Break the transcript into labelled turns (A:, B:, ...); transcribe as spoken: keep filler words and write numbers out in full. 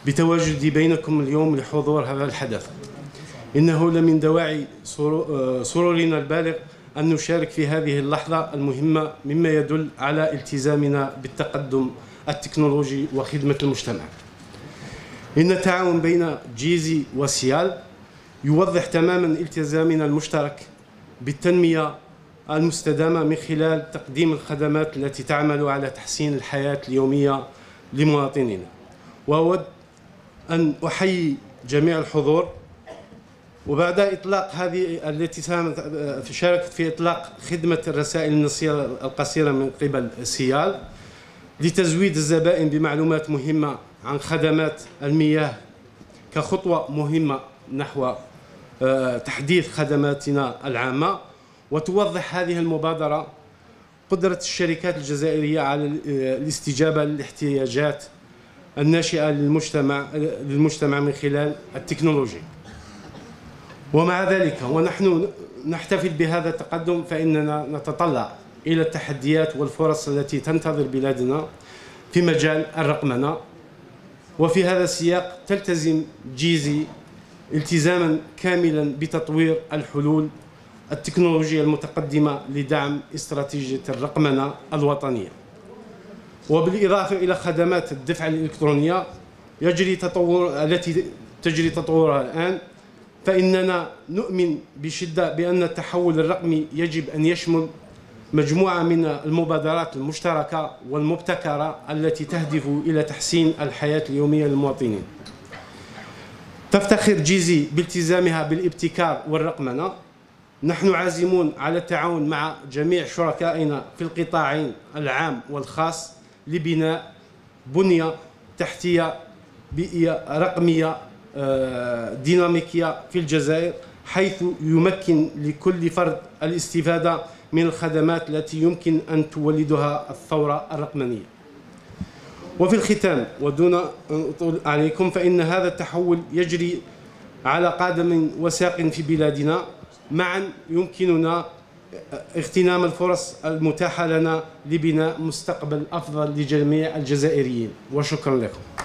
A: بتواجدي بينكم اليوم لحضور هذا الحدث. إنه لمن دواعي سرورنا البالغ أن نشارك في هذه اللحظة المهمة، مما يدل على التزامنا بالتقدم التكنولوجي وخدمة المجتمع. إن التعاون بين جيزي وسيال يوضح تماما التزامنا المشترك بالتنمية المستدامة من خلال تقديم الخدمات التي تعمل على تحسين الحياة اليومية لمواطنينا. وأود أن أحيي جميع الحضور. وبعد إطلاق هذه التي شاركت في إطلاق خدمة الرسائل النصية القصيرة من قبل سيال لتزويد الزبائن بمعلومات مهمة عن خدمات المياه كخطوة مهمة نحو تحديث خدماتنا العامة. وتوضح هذه المبادرة قدرة الشركات الجزائرية على الاستجابة للاحتياجات الناشئة للمجتمع للمجتمع من خلال التكنولوجيا. ومع ذلك ونحن نحتفل بهذا التقدم، فإننا نتطلع إلى التحديات والفرص التي تنتظر بلادنا في مجال الرقمنة. وفي هذا السياق تلتزم جيزي التزاما كاملا بتطوير الحلول التكنولوجية المتقدمة لدعم استراتيجية الرقمنة الوطنية. وبالإضافة إلى خدمات الدفع الإلكترونية يجري تطور التي تجري تطورها الآن، فإننا نؤمن بشدة بأن التحول الرقمي يجب أن يشمل مجموعة من المبادرات المشتركة والمبتكرة التي تهدف إلى تحسين الحياة اليومية للمواطنين. تفتخر جيزي بالتزامها بالابتكار والرقمنة. نحن عازمون على التعاون مع جميع شركائنا في القطاعين العام والخاص لبناء بنية تحتية بيئية رقمية ديناميكية في الجزائر، حيث يمكن لكل فرد الاستفادة من الخدمات التي يمكن أن تولدها الثورة الرقمنية. وفي الختام ودون أن أطول عليكم، فإن هذا التحول يجري على قدم وساق في بلادنا. معا يمكننا اغتنام الفرص المتاحة لنا لبناء مستقبل أفضل لجميع الجزائريين. وشكرا لكم.